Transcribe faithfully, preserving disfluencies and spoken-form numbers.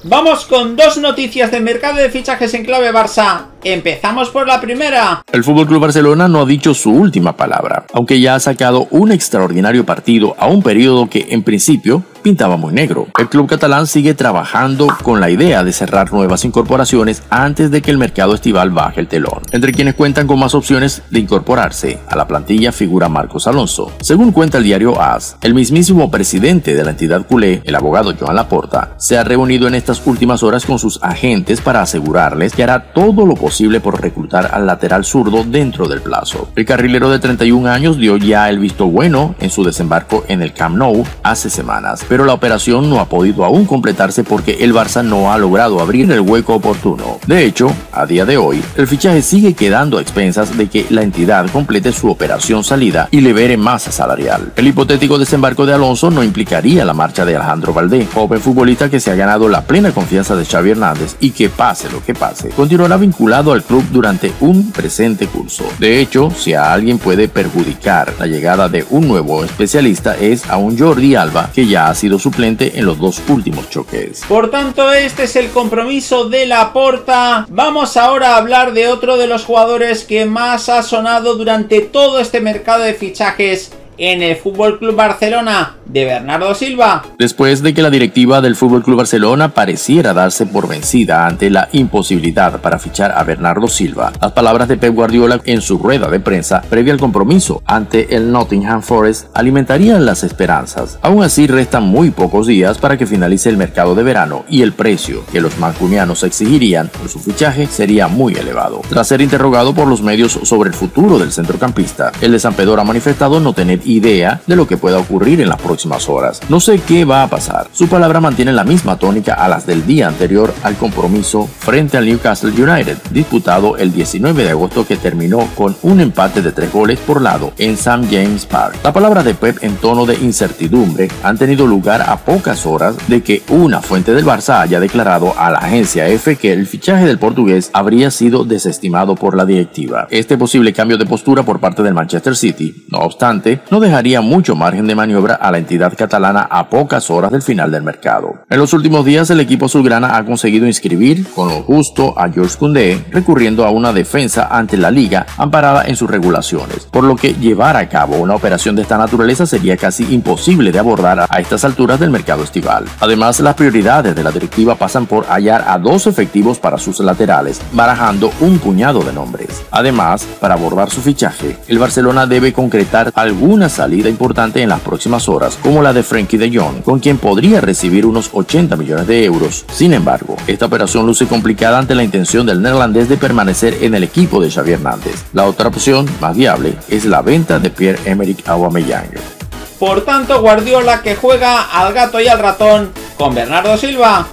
Vamos con dos noticias de mercado de fichajes en clave Barça. Empezamos por la primera. El F C Barcelona no ha dicho su última palabra, aunque ya ha sacado un extraordinario partido a un periodo que en principio pintaba muy negro. El club catalán sigue trabajando con la idea de cerrar nuevas incorporaciones antes de que el mercado estival baje el telón. Entre quienes cuentan con más opciones de incorporarse a la plantilla figura Marcos Alonso. Según cuenta el diario AS, el mismísimo presidente de la entidad culé, el abogado Joan Laporta, se ha reunido en estas últimas horas con sus agentes para asegurarles que hará todo lo posible por reclutar al lateral zurdo dentro del plazo. El carrilero de treinta y un años dio ya el visto bueno en su desembarco en el Camp Nou hace semanas, pero la operación no ha podido aún completarse porque el Barça no ha logrado abrir el hueco oportuno. De hecho, a día de hoy, el fichaje sigue quedando a expensas de que la entidad complete su operación salida y libere masa salarial. El hipotético desembarco de Alonso no implicaría la marcha de Alejandro Baldé, joven futbolista que se ha ganado la plena confianza de Xavi Hernández y que pase lo que pase, continuará vinculado al club durante un presente curso. De hecho, si a alguien puede perjudicar la llegada de un nuevo especialista es a un Jordi Alba que ya ha sido suplente en los dos últimos choques. Por tanto, este es el compromiso de Laporta. Vamos ahora a hablar de otro de los jugadores que más ha sonado durante todo este mercado de fichajes en el F C Barcelona, de Bernardo Silva. Después de que la directiva del F C Barcelona pareciera darse por vencida ante la imposibilidad para fichar a Bernardo Silva, las palabras de Pep Guardiola en su rueda de prensa previa al compromiso ante el Nottingham Forest alimentarían las esperanzas. Aún así, restan muy pocos días para que finalice el mercado de verano y el precio que los mancunianos exigirían por su fichaje sería muy elevado. Tras ser interrogado por los medios sobre el futuro del centrocampista, el de San Pedro ha manifestado no tener idea de lo que pueda ocurrir en las próximas horas. No sé qué va a pasar. Su palabra mantiene la misma tónica a las del día anterior al compromiso frente al Newcastle United, disputado el diecinueve de agosto, que terminó con un empate de tres goles por lado en Saint James Park. La palabra de Pep en tono de incertidumbre han tenido lugar a pocas horas de que una fuente del Barça haya declarado a la agencia F que el fichaje del portugués habría sido desestimado por la directiva. Este posible cambio de postura por parte del Manchester City, no obstante, no dejaría mucho margen de maniobra a la entidad catalana a pocas horas del final del mercado. En los últimos días, el equipo azulgrana ha conseguido inscribir con lo justo a Jules Koundé, recurriendo a una defensa ante la liga amparada en sus regulaciones, por lo que llevar a cabo una operación de esta naturaleza sería casi imposible de abordar a estas alturas del mercado estival. Además, las prioridades de la directiva pasan por hallar a dos efectivos para sus laterales, barajando un puñado de nombres. Además, para abordar su fichaje, el Barcelona debe concretar alguna salida importante en las próximas horas, como la de Frenkie de Jong, con quien podría recibir unos ochenta millones de euros. Sin embargo, esta operación luce complicada ante la intención del neerlandés de permanecer en el equipo de Xavi Hernández. La otra opción, más viable, es la venta de Pierre-Emerick Aubameyang. Por tanto, Guardiola que juega al gato y al ratón con Bernardo Silva.